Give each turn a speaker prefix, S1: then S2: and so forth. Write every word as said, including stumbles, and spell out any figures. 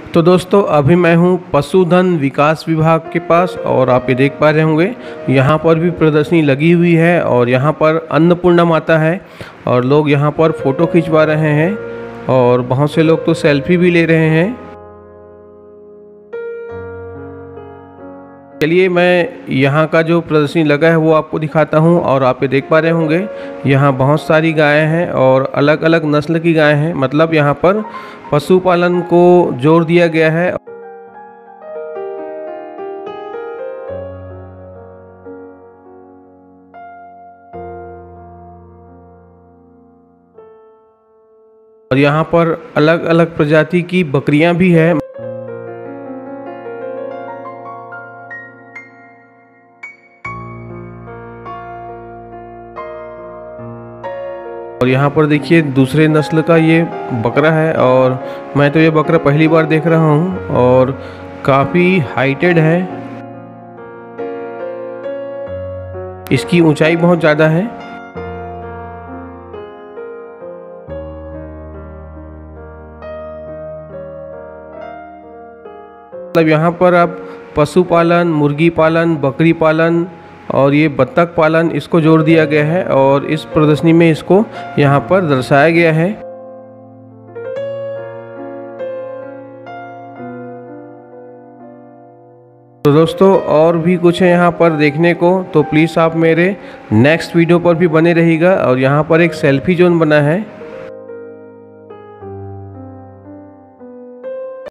S1: तो दोस्तों अभी मैं हूँ पशुधन विकास विभाग के पास और आप ये देख पा रहे होंगे यहाँ पर भी प्रदर्शनी लगी हुई है और यहाँ पर अन्नपूर्णा माता है और लोग यहाँ पर फ़ोटो खिंचवा रहे हैं और बहुत से लोग तो सेल्फी भी ले रहे हैं। चलिए मैं यहाँ का जो प्रदर्शनी लगा है वो आपको दिखाता हूँ। और आप ये देख पा रहे होंगे यहाँ बहुत सारी गायें हैं और अलग अलग नस्ल की गायें हैं, मतलब यहाँ पर पशुपालन को जोर दिया गया है। और यहाँ पर अलग अलग प्रजाति की बकरियाँ भी है। और यहाँ पर देखिए दूसरे नस्ल का ये बकरा है और मैं तो ये बकरा पहली बार देख रहा हूँ और काफ़ी हाइटेड है, इसकी ऊंचाई बहुत ज़्यादा है। मतलब यहाँ पर आप पशुपालन, मुर्गी पालन, बकरी पालन और ये बत्तख पालन इसको जोड़ दिया गया है और इस प्रदर्शनी में इसको यहाँ पर दर्शाया गया है। तो दोस्तों और भी कुछ है यहाँ पर देखने को, तो प्लीज़ आप मेरे नेक्स्ट वीडियो पर भी बने रहिएगा। और यहाँ पर एक सेल्फी जोन बना है।